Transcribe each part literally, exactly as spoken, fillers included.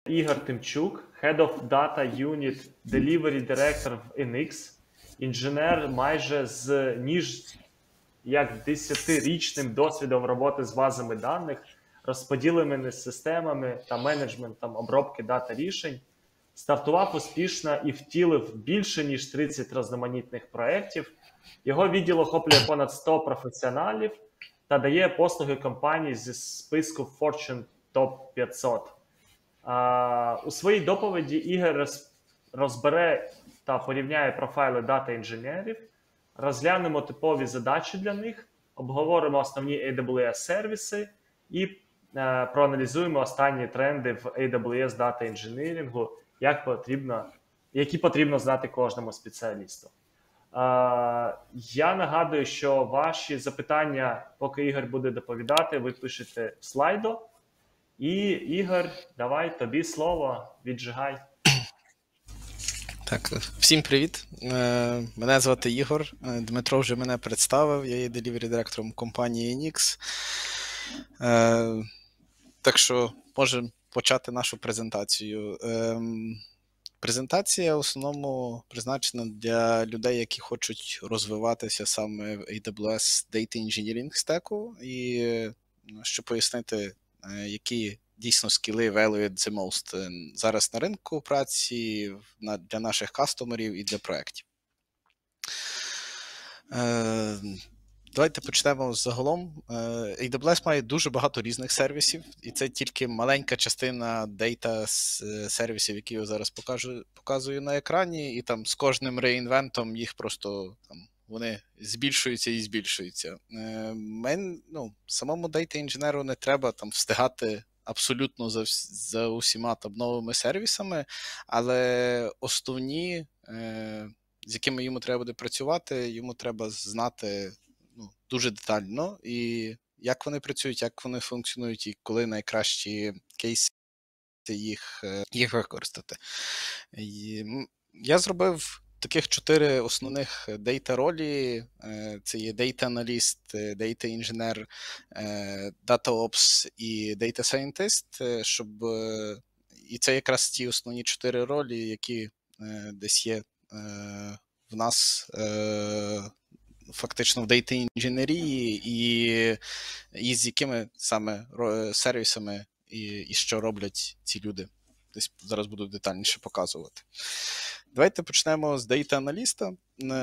Ігор Тимчук, Head of Data Unit Delivery Director в ен ікс, інженер майже з ніж як десятирічним досвідом роботи з базами даних, розподіленими системами та менеджментом обробки дата рішень. Стартував успішно і втілив більше, ніж тридцять різноманітних проєктів. Його відділ охоплює понад сто професіоналів та дає послуги компаній зі списку Fortune топ п'ятсот. А, у своїй доповіді Ігор розбере та порівняє профайли дата-інженерів, розглянемо типові задачі для них, обговоримо основні ей дабл ю ес-сервіси і е, проаналізуємо останні тренди в ей дабл ю ес дата-інженерінгу, як потрібно, які потрібно знати кожному спеціалісту. Е, я нагадую, що ваші запитання, поки Ігор буде доповідати, ви пишете в слайдо. І, Ігор, давай, тобі слово, віджигай. Так, всім привіт. Мене звати Ігор. Дмитро вже мене представив, я є делівері-директором компанії ен ікс. Так що можемо почати нашу презентацію. Презентація в основному призначена для людей, які хочуть розвиватися саме в ей дабл ю ес Data Engineering стеку, і щоб пояснити, які дійсно скіли valued the most зараз на ринку праці для наших кастомерів і для проєктів. Давайте почнемо загалом. ей дабл ю ес має дуже багато різних сервісів, і це тільки маленька частина дейта сервісів, які я зараз покажу, показую на екрані, і там з кожним реінвентом їх просто там, вони збільшуються і збільшуються. Мен, ну, самому дейта-інженеру не треба там встигати абсолютно за, за усіма там новими сервісами, але основні, з якими йому треба буде працювати, йому треба знати ну, дуже детально, і як вони працюють, як вони функціонують, і коли найкращі кейси їх, їх використати. І я зробив таких чотири основних дейта-ролі. Це є дейта-аналіст, дейта-інженер, дата-опс і дейта-сайентист, щоб... І це якраз ті основні чотири ролі, які десь є в нас фактично в дейта-інженерії, і, і з якими саме сервісами і, і що роблять ці люди. Десь зараз буду детальніше показувати. Давайте почнемо з дейта-аналіста.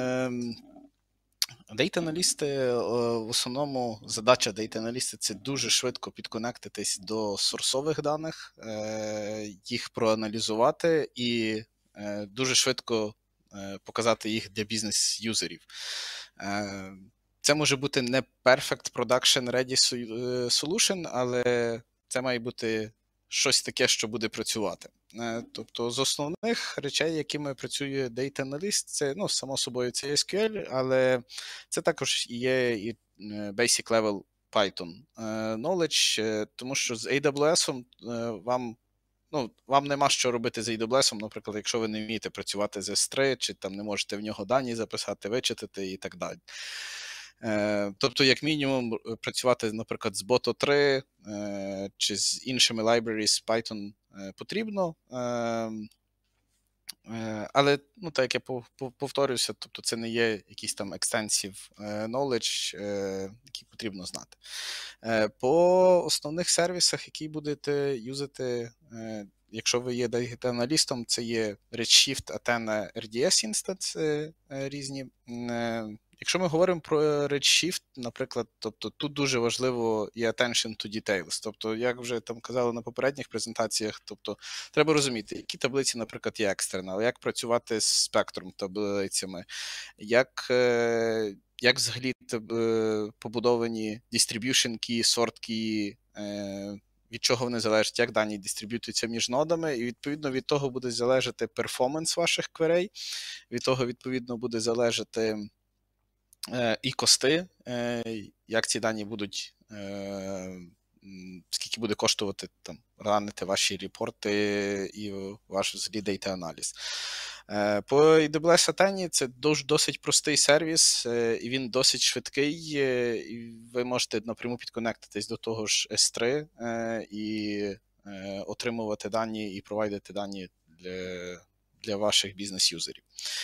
Дейта-аналісти, в основному, задача дейта-аналіста – це дуже швидко підконектитись до сорсових даних, їх проаналізувати і дуже швидко показати їх для бізнес-юзерів. Це може бути не perfect production ready solution, але це має бути щось таке, що буде працювати. Тобто з основних речей, якими працює Data Analyst, це, ну, само собою, це ес кю ель, але це також є і basic level Python knowledge, тому що з ей дабл ю ес вам, ну, вам нема що робити з ей дабл ю ес, наприклад, якщо ви не вмієте працювати з ес три, чи там не можете в нього дані записати, вичитати і так далі. Тобто, як мінімум, працювати, наприклад, з бот о три чи з іншими libraries Python потрібно, але, ну, так як я повторюся, тобто це не є якийсь там extensive knowledge, який потрібно знати. По основних сервісах, які будете юзати, якщо ви є дата-аналістом, це є Redshift, Athena, ар ді ес інстанси різні. Якщо ми говоримо про Redshift, наприклад, тобто тут дуже важливо і attention to details. Тобто, як вже там казали на попередніх презентаціях, тобто треба розуміти, які таблиці, наприклад, є external, як працювати з спектром таблицями, як, як взагалі побудовані distribution key, sort key, від чого вони залежать, як дані дистриб'ютуються між нодами, і відповідно від того буде залежати перформанс ваших кверей, від того відповідно буде залежати і кости, як ці дані будуть, скільки буде коштувати там ранити ваші репорти і ваш взагалі дейта-аналіз. По ей дабл ю ес Athena це досить простий сервіс, і він досить швидкий, і ви можете напряму підконектитись до того ж ес три і отримувати дані і провайдити дані для, для ваших бізнес-юзерів.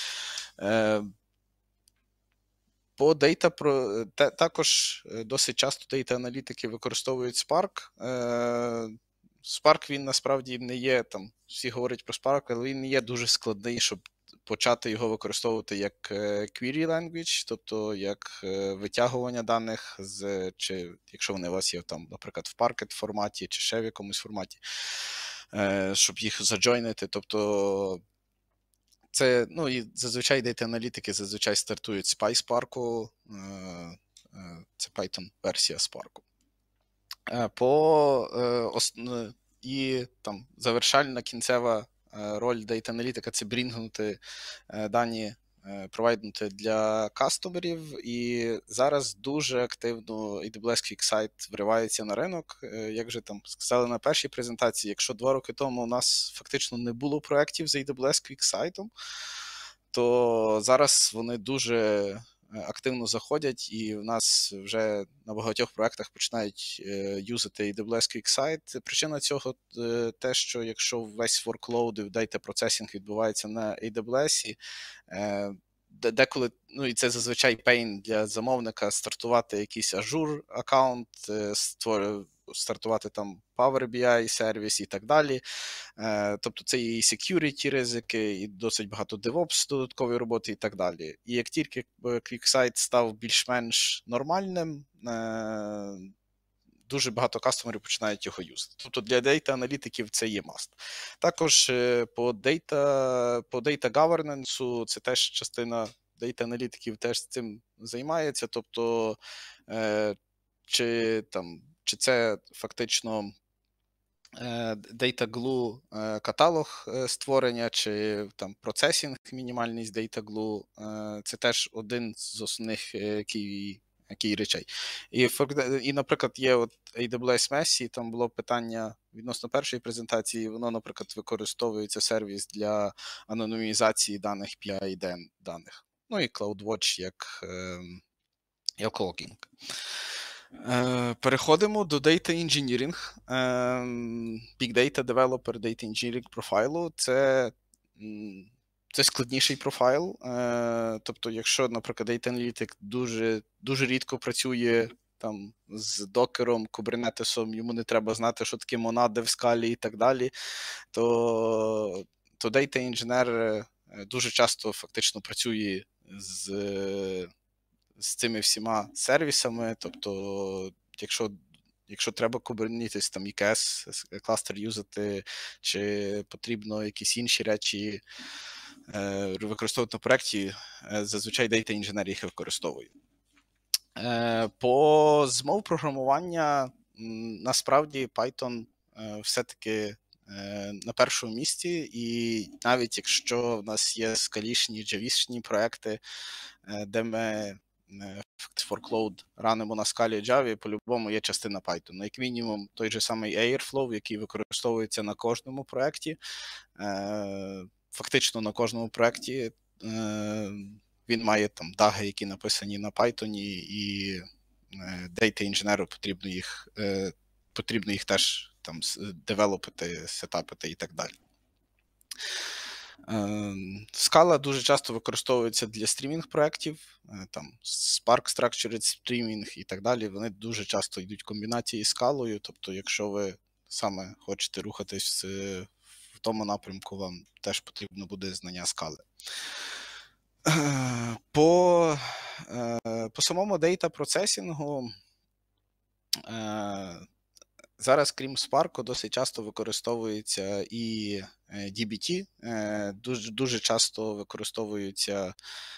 По Data, про, та, також досить часто Data-аналітики використовують Spark. Spark, він насправді не є, там, всі говорять про Spark, але він не є дуже складний, щоб почати його використовувати як query language, тобто як витягування даних, з, чи якщо вони у вас є, там, наприклад, в Parquet форматі, чи ще в якомусь форматі, щоб їх заджойнити. Тобто це, ну, і зазвичай Data-аналітики зазвичай стартують з PySpark, це Python-версія Spark. По, і там завершальна кінцева роль Data-аналітика – це брінгнути дані, провайднути для кастомерів, і зараз дуже активно ей дабл ю ес QuickSight вривається на ринок. Як вже там сказали на першій презентації, якщо два роки тому у нас фактично не було проєктів з ей дабл ю ес QuickSight, то зараз вони дуже активно заходять, і в нас вже на багатьох проєктах починають юзати ей дабл ю ес QuickSight. Причина цього те, що якщо весь workload і data processing відбувається на ей дабл ю ес, деколи, ну і це зазвичай пейн для замовника, стартувати якийсь Azure аккаунт, стартувати там Power бі ай сервіс і так далі. Тобто це і security ризики, і досить багато DevOps додаткової роботи і так далі. І як тільки QuickSight став більш-менш нормальним, дуже багато кастомерів починають його юзати. Тобто для дейта-аналітиків це є must. Також по data, по data governance це теж частина дейта-аналітиків теж цим займається. Тобто чи, там, чи це фактично Data Glue каталог створення, чи там процесінг мінімальний з Data Glue, це теж один з основних key Які речей. І, і, наприклад, є от ей дабл ю ес Messy, там було питання відносно першої презентації, воно, наприклад, використовується сервіс для анонімізації даних, пі ай даних. Ну і CloudWatch як, як logging. Переходимо до Data Engineering. Big Data Developer Data Engineering профайлу. Це Це складніший профайл, тобто якщо, наприклад, Data Analytic дуже, дуже рідко працює там, з докером, кубернетесом, йому не треба знати, що таке монади в скалі і так далі, то, то Data Engineer дуже часто фактично працює з, з цими всіма сервісами, тобто якщо Якщо треба Kubernetes, там і кей ес кластер юзати, чи потрібно якісь інші речі е, використовувати на проєкті, е, зазвичай Data Engineer їх використовує. Е, по змов програмування, насправді Python е, все-таки е, на першому місці, і навіть якщо в нас є скалішні, джавішні проєкти, е, де ми workload ранимо на скалі Java, по-любому є частина Python. Як мінімум, той же самий Airflow, який використовується на кожному проєкті, фактично на кожному проєкті, він має там даги, які написані на Python, і Data Engineer потрібно їх, потрібно їх теж там девелопити, сетапити і так далі. Scala дуже часто використовується для стрімінг-проєктів, там Spark Structured Streaming і так далі. Вони дуже часто йдуть в комбінації з Scala, тобто якщо ви саме хочете рухатись в тому напрямку, вам теж потрібно буде знання Scala. По, по самому дейта-процесінгу зараз, крім Spark, досить часто використовується і ді бі ті, дуже, дуже часто використовуються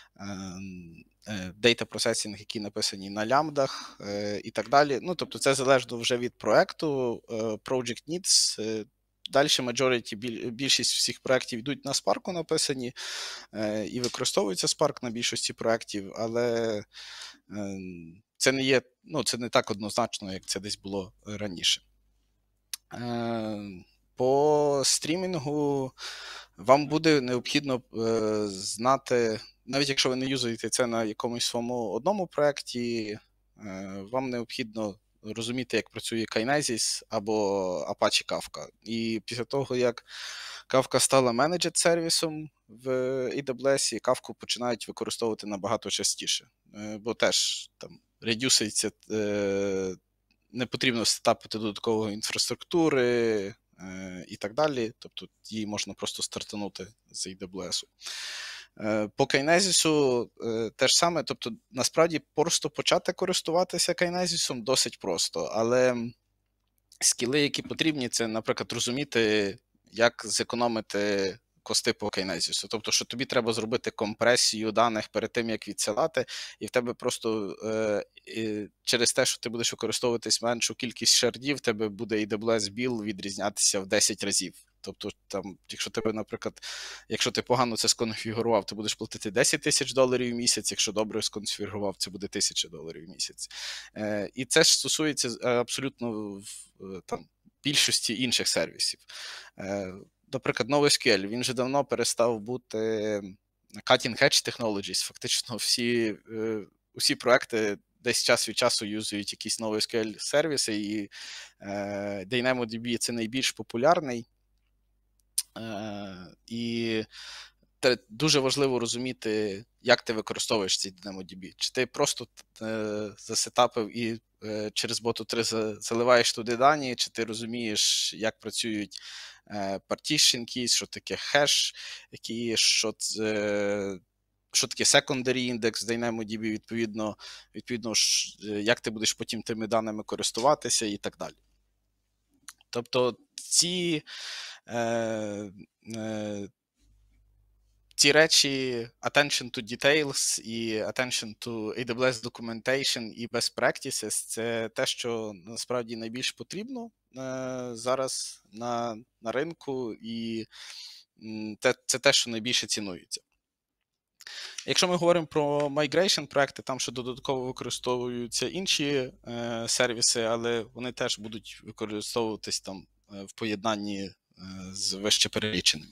data processing, які написані на лямбдах і так далі. Ну, тобто це залежно вже від проєкту, Project Needs. Далі majority, більшість всіх проєктів йдуть на Spark написані і використовується Spark на більшості проєктів, але це не є, ну, це не так однозначно, як це десь було раніше. По стрімінгу вам буде необхідно знати, навіть якщо ви не юзаєте це на якомусь своєму одному проєкті, вам необхідно розуміти, як працює Kinesis або Apache Kafka. І після того, як Kafka стала менеджер сервісом в ей дабл ю ес, Kafka починають використовувати набагато частіше, бо теж там редюситься, не потрібно сетапити додаткової інфраструктури і так далі, тобто її можна просто стартанути з ей дабл ю ес. По Kinesis те ж саме, тобто насправді просто почати користуватися Kinesis досить просто, але скіли, які потрібні, це, наприклад, розуміти, як зекономити кости по Kinesis. Тобто, що тобі треба зробити компресію даних перед тим, як відсилати, і в тебе просто е, через те, що ти будеш використовуватись меншу кількість шардів, в тебе буде ей дабл ю ес біл відрізнятися в десять разів. Тобто, там, якщо тебе, наприклад, якщо ти погано це сконфігурував, ти будеш платити десять тисяч доларів в місяць, якщо добре сконфігурував, це буде тисяча доларів в місяць. Е, і це ж стосується абсолютно там, більшості інших сервісів. Е, наприклад, NoSQL, він вже давно перестав бути cutting-edge technologies. Фактично всі, е, усі проекти десь час від часу юзують якісь NoSQL-сервіси, і е, DynamoDB – це найбільш популярний. І дуже важливо розуміти, як ти використовуєш цей DynamoDB. Чи ти просто засетапив і через боту три заливаєш туди дані, чи ти розумієш, як працюють partition keys, що таке хеш, які, що, що таке secondary index в DynamoDB, відповідно, відповідно, як ти будеш потім тими даними користуватися і так далі. Тобто ці Е, е, ці речі attention to details і attention to ей дабл ю ес documentation і best practices – це те, що насправді найбільш потрібно е, зараз на, на ринку, і те, це те, що найбільше цінується. Якщо ми говоримо про migration проекти, там ще додатково використовуються інші е, сервіси, але вони теж будуть використовуватись там е, в поєднанні з вище переліченими.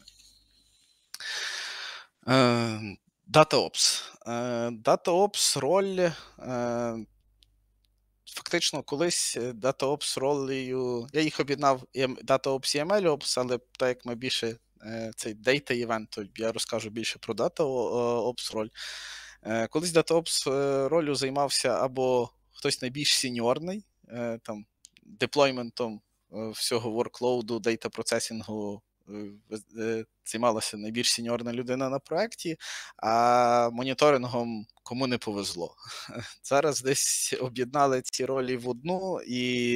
DataOps. DataOps роль, фактично колись DataOps ролею, я їх об'єднав DataOps і ем ел-Ops, але так як ми більше цей Data Event, то я розкажу більше про DataOps роль. Колись DataOps ролью займався або хтось найбільш сеньорний, там, деплойментом всього ворклоуду, дейта-процесінгу займалася найбільш сеньорна людина на проєкті, а моніторингом кому не повезло. Зараз десь об'єднали ці ролі в одну, і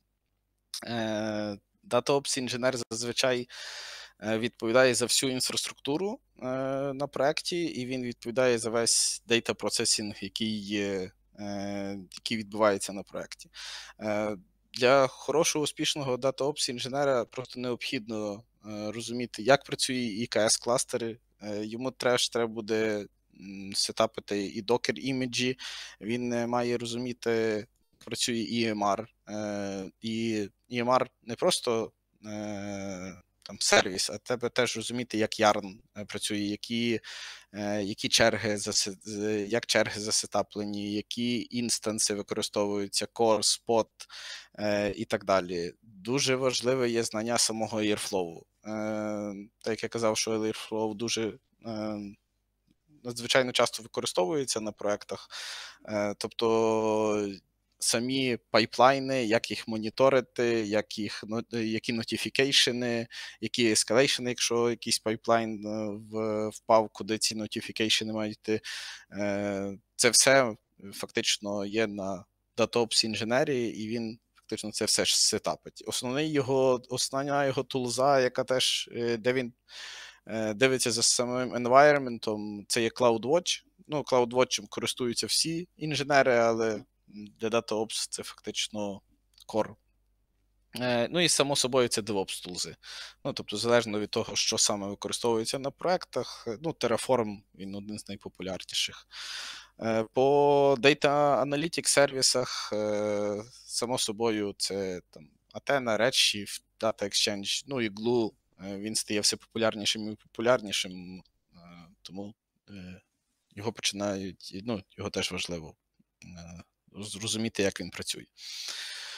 е, DataOps-інженер зазвичай відповідає за всю інфраструктуру е, на проєкті, і він відповідає за весь дейта-процесінг, який, е, який відбувається на проєкті. Е, Для хорошого, успішного DataOps-інженера просто необхідно е, розуміти, як працює і ка ес-кластери. Е, йому теж треба буде сетапити і Docker-іміджі, він має розуміти, як працює і ем ар. Е, і і ем ар не просто е, там, сервіс, а треба теж розуміти, як Yarn працює, які, е, які черги, як черги засетаплені, які інстанси використовуються, Core, Spot е, і так далі. Дуже важливе є знання самого Airflow. Е, так як я казав, що Airflow дуже е, надзвичайно часто використовується на проєктах, е, тобто самі пайплайни, як їх моніторити, як їх, які нотифікейшени, які ескалейшени, якщо якийсь пайплайн впав, куди ці нотифікейшени мають йти. Це все фактично є на DataOps інженерії, і він фактично це все ж сетапить. Основний його, основна його тулза, яка теж, де він дивиться за самим environment, це є CloudWatch. Ну, CloudWatch користуються всі інженери, але для DataOps це фактично core. Е, ну і само собою це DevOps тулзи. Ну, тобто, залежно від того, що саме використовується на проєктах, ну, Terraform, він один з найпопулярніших. Е, по Data Analytics сервісах, е, само собою, це там Athena, Redshift, Data Exchange, ну і Glue, е, він стає все популярнішим і популярнішим, е, тому е, його починають, ну, його теж важливо е, зрозуміти, як він працює.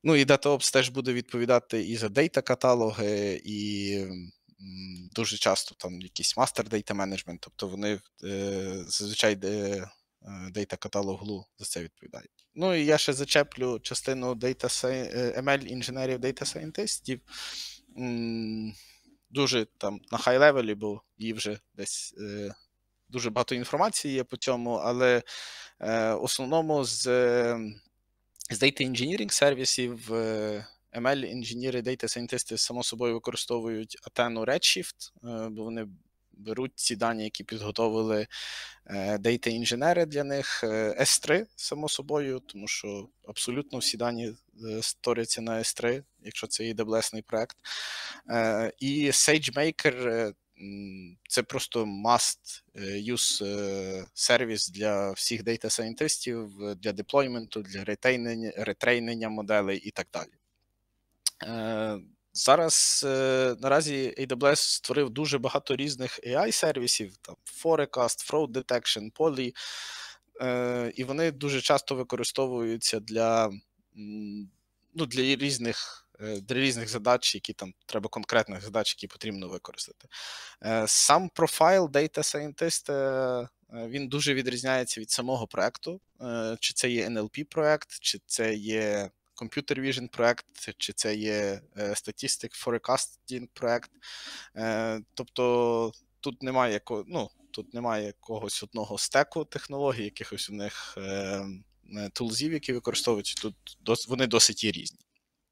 Ну і DataOps теж буде відповідати і за дейта-каталоги, і м, дуже часто там якийсь master data management, тобто вони е, зазвичай де, дейта-каталог глу за це відповідають. Ну і я ще зачеплю частину data sci- ем ел інженерів, data scientistів. М, Дуже там на хай-левелі, бо її вже десь е, дуже багато інформації є по цьому, але е, в основному з, з Data Engineering сервісів е, ем ел-інженери, Data Scientists, само собою, використовують Athena Redshift, е, бо вони беруть ці дані, які підготовили е, Data-інженери для них, е, ес три, само собою, тому що абсолютно всі дані е, сторяться на ес три, якщо це ей дабл ю ес-ний проект. Е, і SageMaker е, м, це просто must-use е, сервіс для всіх дейта-сайентистів, для деплойменту, для ретейнення, ретрейнення моделей і так далі. Е, Зараз е, наразі ей дабл ю ес створив дуже багато різних ей ай-сервісів, там Forecast, Fraud Detection, Poly, е, і вони дуже часто використовуються для, м, ну, для різних, е, для різних задач, які там треба конкретних задач, які потрібно використати. Е, Сам профайл Data Scientist, е, він дуже відрізняється від самого проекту, е, чи це є ен ел пі-проект, чи це є Computer Vision проект, чи це є е, Statistic Forecasting проект. Е, тобто тут немає яко, ну, тут немає якогось одного стеку технологій, якихось у них е, тулзів, які використовуються. Тут дос, вони досить є різні.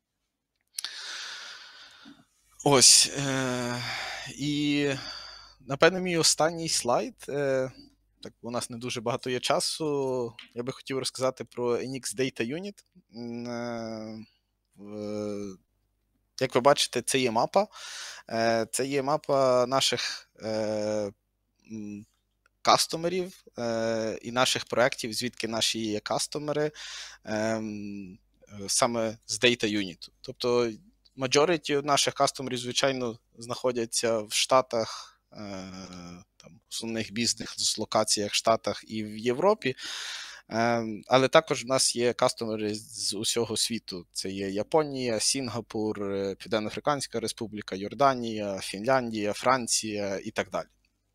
Ось. Е, і, напевно, мій останній слайд. Е, так, у нас не дуже багато є часу. Я би хотів розказати про ен ікс Data Unit. Е, е, Як ви бачите, це є мапа. Е, це є мапа наших е, кастомерів е, і наших проєктів, звідки наші є кастомери, е, саме з Data Unit. Тобто, majority наших кастомерів, звичайно, знаходяться в Штатах, е, там, основних бізнес-локаціях в Штатах і в Європі. Але також в нас є кастомери з усього світу. Це є Японія, Сінгапур, Південно-Африканська Республіка, Йорданія, Фінляндія, Франція і так далі.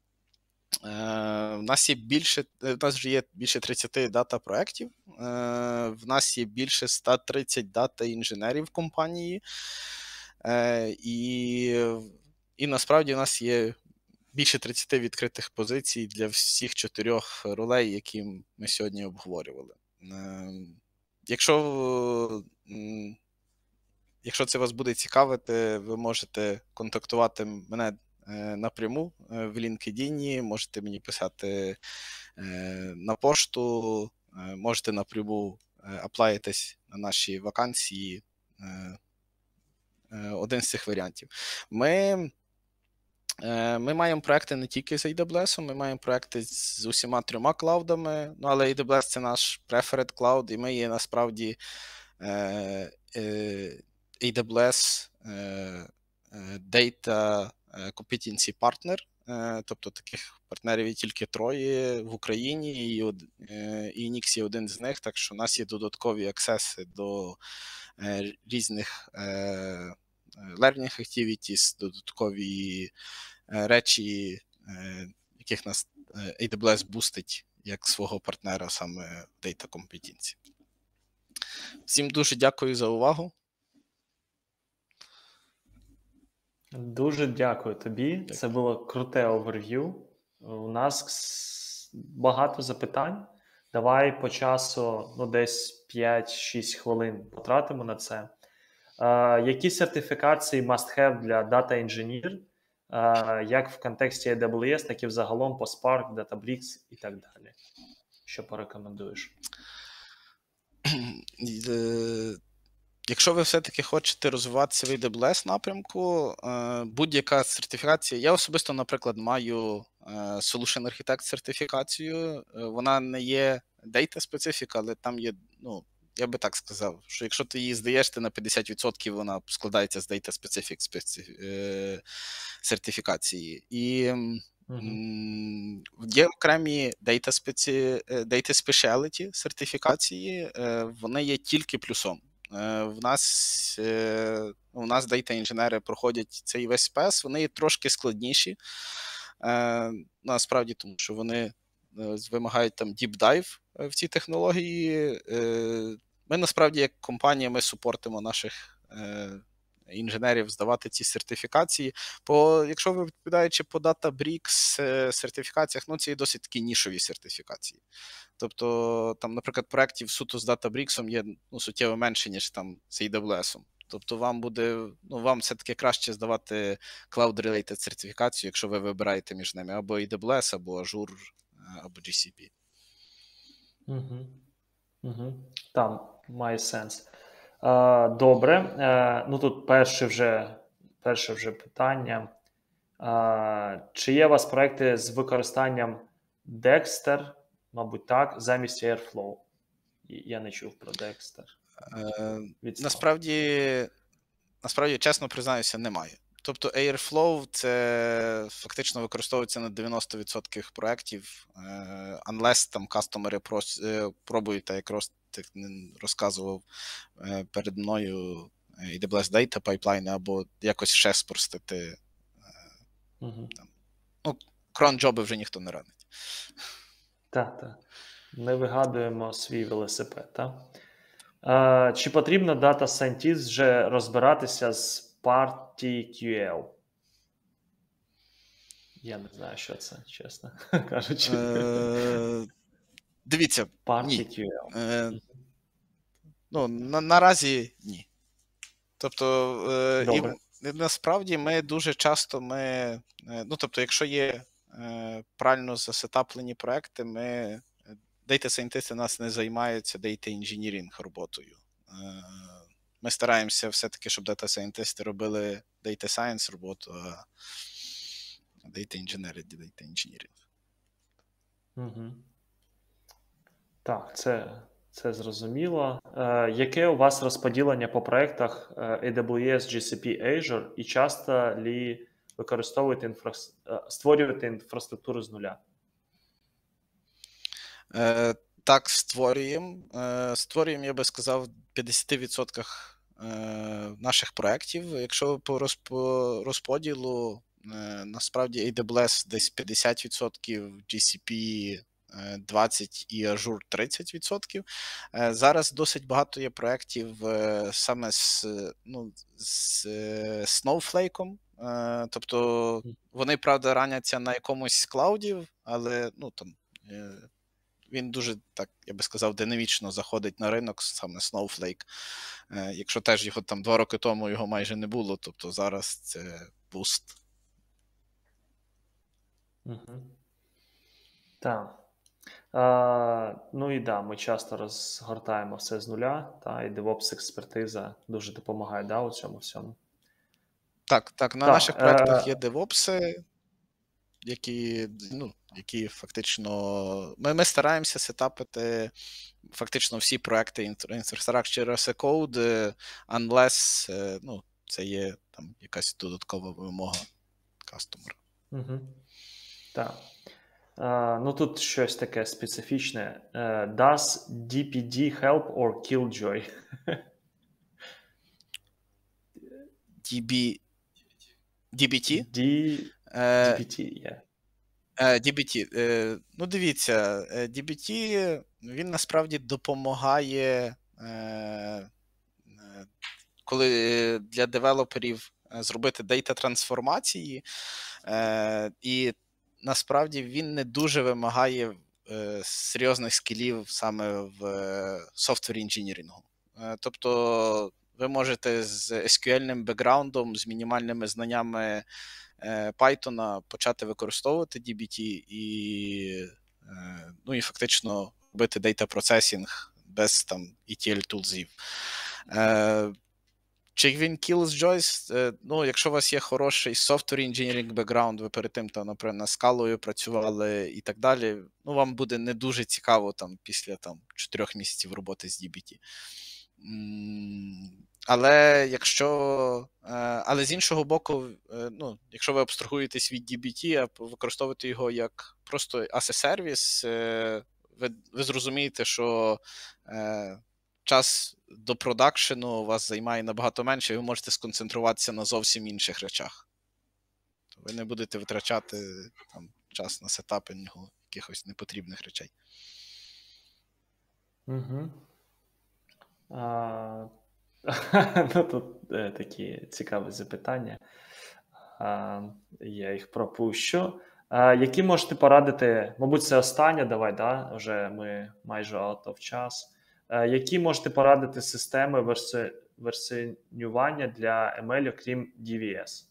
В нас є більше, в нас вже є більше тридцять дата-проєктів, в нас є більше сто тридцять дата-інженерів в компанії, і, і насправді в нас є більше тридцять відкритих позицій для всіх чотирьох ролей, які ми сьогодні обговорювали. Якщо, якщо це вас буде цікавити, ви можете контактувати мене напряму в LinkedIn, можете мені писати на пошту, можете напряму аплаїтись на наші вакансії. Один з цих варіантів. Ми Ми маємо проекти не тільки з ей дабл ю ес, ми маємо проекти з усіма трьома клаудами, ну, але ей дабл ю ес – це наш preferred cloud, і ми є насправді ей дабл ю ес Data Competency Partner, тобто таких партнерів є тільки троє в Україні, і ен ікс є один з них, так що у нас є додаткові аксеси до різних learning activities, додаткові речі, яких нас ей дабл ю ес бустить як свого партнера саме в Data Competency. Всім дуже дякую за увагу. Дуже дякую тобі. Дякую. Це було круте оверв'ю. У нас багато запитань. Давай по часу, ну, десь п'ять-шість хвилин потратимо на це. Uh, які сертифікації must-have для Data Engineer, uh, як в контексті ей дабл ю ес, так і взагалом по Spark, Databricks і так далі? Що порекомендуєш? Якщо ви все-таки хочете розвиватися в ей дабл ю ес напрямку, будь-яка сертифікація, я особисто, наприклад, маю Solution Architect сертифікацію, вона не є data-specific, але там є, ну, я би так сказав, що якщо ти її здаєш, ти на п'ятдесят відсотків вона складається з data-specific специф... сертифікації. І uh-huh. є окремі data, спеці... data speciality сертифікації, вони є тільки плюсом. В нас, у нас дейта-інженери проходять цей весь спец, вони трошки складніші, насправді, тому що вони вимагають там deep dive в ці технології. Ми, насправді, як компанія, ми супортимо наших інженерів здавати ці сертифікації. По, якщо ви відповідаючи по Databricks сертифікаціях, ну, це є досить такі нішові сертифікації. Тобто, там, наприклад, проєктів суто з Databricks є ну, суттєво менше, ніж там з ей дабл ю ес. Тобто вам буде, ну, вам все-таки краще здавати cloud-related сертифікацію, якщо ви вибираєте між ними або ей дабл ю ес, або Azure, або джі сі пі. Угу. Угу. Там має сенс. А, добре. А, ну тут перше вже, перше вже питання. А, чи є у вас проекти з використанням Dexter, мабуть, так, замість Airflow? Я не чув про Dexter. Е, насправді, насправді, чесно признаюся, немає. Тобто Airflow – це фактично використовується на дев'яносто відсотків проєктів, unless там кастомери пробують, так як розказував перед мною, ей дабл ю ес Data Pipeline, або якось ще спростити. Угу. Там. Ну, крон-джоби вже ніхто не радить. Так, так. Не вигадуємо свій велосипед, так? А, чи потрібно Data Scientist вже розбиратися з PartyQL? Я не знаю, що це, чесно кажучи. Е, дивіться, PartyQL. ні. Е, ну, на, наразі ні. Тобто, е, і, насправді ми дуже часто, ми, е, ну, тобто, якщо є е, правильно засетаплені проекти, ми, дейта-сайентисти нас не займаються дейта-інженірінг роботою. Е, ми стараємося все-таки, щоб дейта-сайентисти робили дейта-сайенс роботу, а дейта-інженери – дейта-інженірінг. Угу. Так, це, це зрозуміло. Е, яке у вас розподілення по проєктах ей дабл ю ес, джі сі пі, Azure, і часто ли використовуєте інфра... створюєте інфраструктуру з нуля? Е, так, створюємо. Е, створюємо, я би сказав, в п'ятдесят відсотків е, наших проєктів. Якщо по розподілу, е, насправді ей дабл ю ес десь п'ятдесят відсотків, джі сі пі двадцять відсотків і Azure тридцять відсотків. Е, зараз досить багато є проєктів е, саме з, ну, з е, Snowflake. Е, тобто вони, правда, раняться на якомусь клауді, але ну, там, е, він дуже, так, я би сказав, динамічно заходить на ринок, саме Snowflake. Е, якщо теж його там два роки тому його майже не було, тобто зараз це буст. Угу. Так. А, ну і да, ми часто розгортаємо все з нуля, та, і DevOps-експертиза дуже допомагає, да, у цьому всьому. Так, так, на так, наших проєктах е... є DevOps, які, ну, які фактично... Ми, ми стараємося сетапити фактично всі проекти Infrastructure as a Code, unless, ну, це є там якась додаткова вимога кастомера. Угу. Так. Uh, ну, тут щось таке специфічне. Uh, does ді пі ді help or Killjoy? ді бі... ді бі ті? D... Uh, ді бі ті, yeah. uh, ді бі ті. Uh, ну, дивіться, ді бі ті, він насправді допомагає, uh, коли для девелоперів зробити дейта-трансформації, uh, і насправді він не дуже вимагає е, серйозних скілів саме в е, софтвер інженірінгу. Е, тобто ви можете з ес кю ель-ним бекграундом, з мінімальними знаннями е, Python почати використовувати ді бі ті і, е, ну, і фактично робити дейта процесінг без там і ті ель-тулзів. Е, Чи він Killjoy? Ну, якщо у вас є хороший software engineering background, ви перед тим, там, наприклад, на скалою працювали і так далі, ну, вам буде не дуже цікаво там, після там, чотирьох місяців роботи з ді бі ті. Але якщо, але з іншого боку, ну, якщо ви абстрагуєтесь від ді бі ті, а використовуєте його як просто as a service, ви, ви зрозумієте, що час до продакшену у вас займає набагато менше, і ви можете сконцентруватися на зовсім інших речах. Ви не будете витрачати там, час на сетапінгу якихось непотрібних речей. Угу. А, ну, тут е, такі цікаві запитання. А, я їх пропущу. А, які можете порадити, мабуть, це останнє, давай, да? Вже ми майже out of час. А, які можете порадити системи верси... версіонювання для ем ел, окрім ді ві ес?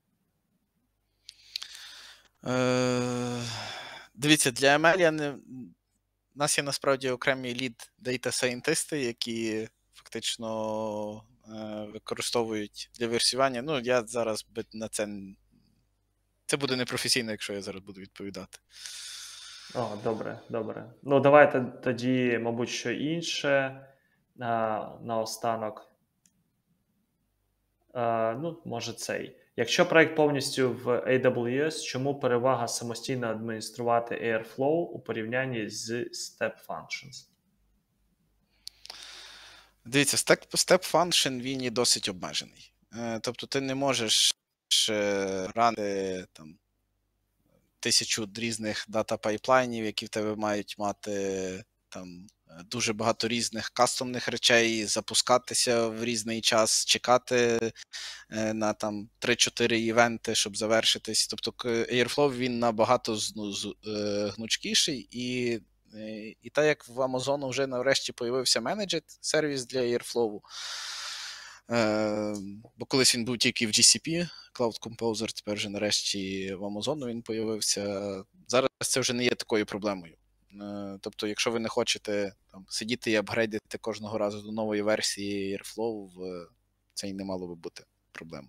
Е, Дивіться, для ем ел я не... у нас є насправді окремі лід дейта-сайентисти, які фактично е, використовують для версіювання. Ну, я зараз би на це... Це буде непрофесійно, якщо я зараз буду відповідати. О, добре, добре. Ну, давайте тоді, мабуть, що інше а, наостанок. А, ну, може цей. Якщо проект повністю в ей дабл ю ес, чому перевага самостійно адмініструвати Airflow у порівнянні з Step Functions? Дивіться, Step, Step Function, він є досить обмежений. Е, тобто ти не можеш ранити там тисячу різних дата пайплайнів, які в тебе мають мати там дуже багато різних кастомних речей, запускатися в різний час, чекати е, на там три-чотири івенти, щоб завершитись. Тобто Airflow, він набагато зну, з, е, гнучкіший, і, е, і так як в Amazon вже нарешті появився Managed сервіс для Airflow, е, бо колись він був тільки в джі сі пі, Cloud Composer, тепер вже нарешті в Amazon він появився. Зараз це вже не є такою проблемою. Тобто, якщо ви не хочете там, сидіти і апгрейдити кожного разу до нової версії Airflow, це й не мало би бути проблемою.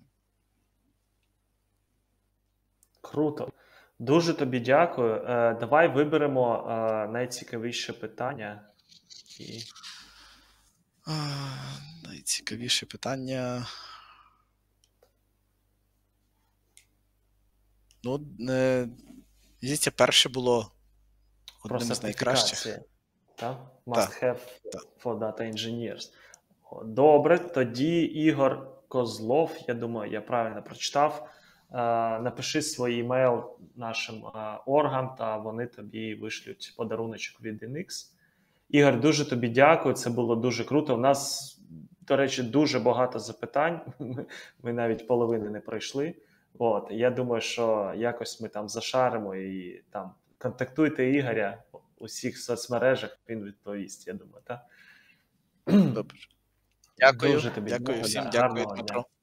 Круто. Дуже тобі дякую. Давай виберемо найцікавіше питання. І... А, найцікавіше питання... Ну, е, здається, перше було одним з найкращих. Так? Must have та. for data engineers. Добре, тоді Ігор Козлов, я думаю, я правильно прочитав. Напиши свій емейл нашим оргам, та вони тобі вишлють подаруночок від ен ікс. Ігор, дуже тобі дякую, це було дуже круто. У нас, до речі, дуже багато запитань, ми навіть половини не пройшли. От, я думаю, що якось ми там зашаримо і там контактуйте Ігоря у всіх соцмережах, він відповість, я думаю, так? Добре. Дякую. Дуже тобі дякую дякую. всім, Да, дякую, Дмитро. дня.